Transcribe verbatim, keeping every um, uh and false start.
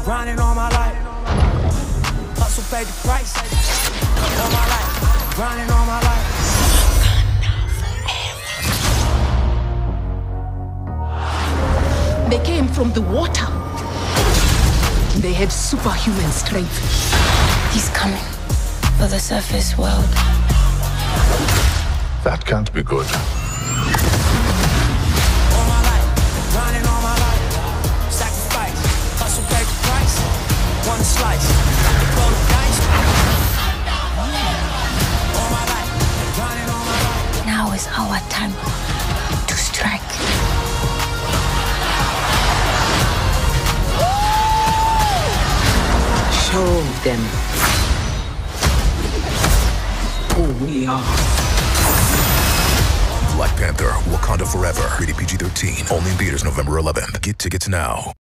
grinding all my life. Hustle paid the price. All my life, grinding all my life. They came from the water. They had superhuman strength. He's coming for the surface world. That can't be good. All my life, grinding all my life. Sacrifice, hustle paid the price. One slice, roll the dice. All my life, grinding all my life. Now is our time to strike. Show them who we are. Black Panther Wakanda Forever. Rated P G thirteen. Only in theaters November eleventh. Get tickets now.